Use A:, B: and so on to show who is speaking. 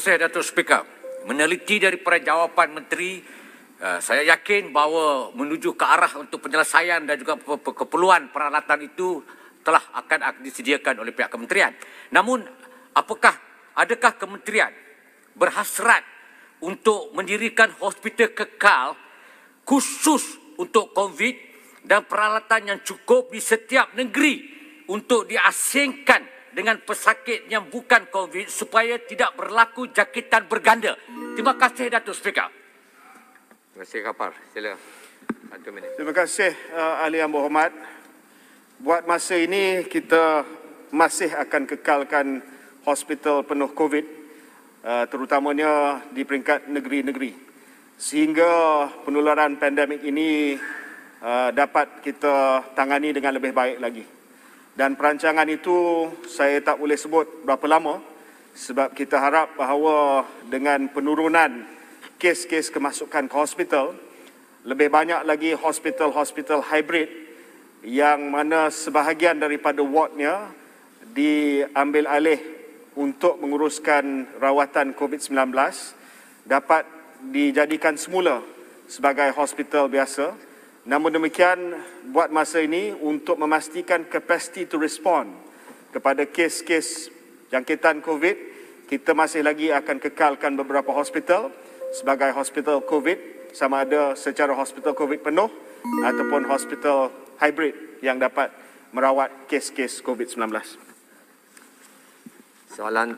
A: kasih Datuk Speaker. Meneliti daripada jawapan Menteri, saya yakin bahawa menuju ke arah untuk penyelesaian dan juga keperluan peralatan itu telah akan disediakan oleh pihak kementerian. Namun, adakah kementerian berhasrat untuk mendirikan hospital kekal khusus untuk COVID dan peralatan yang cukup di setiap negeri untuk diasingkan dengan pesakit yang bukan COVID supaya tidak berlaku jangkitan berganda? Terima kasih, Datuk Speaker.
B: Terima kasih, Kapar. Sila. 1 minit.
C: Terima kasih, Ahli Yang Berhormat. Buat masa ini, kita masih akan kekalkan hospital penuh COVID, terutamanya di peringkat negeri-negeri. Sehingga penularan pandemik ini dapat kita tangani dengan lebih baik lagi. Dan perancangan itu saya tak boleh sebut berapa lama sebab kita harap bahawa dengan penurunan kes-kes kemasukan ke hospital, lebih banyak lagi hospital-hospital hybrid yang mana sebahagian daripada wardnya diambil alih untuk menguruskan rawatan COVID-19 dapat dijadikan semula sebagai hospital biasa. Namun demikian, buat masa ini untuk memastikan capacity to respond kepada kes-kes jangkitan COVID, kita masih lagi akan kekalkan beberapa hospital sebagai hospital COVID, sama ada secara hospital COVID penuh ataupun hospital hybrid yang dapat merawat kes-kes COVID-19.
B: Soalan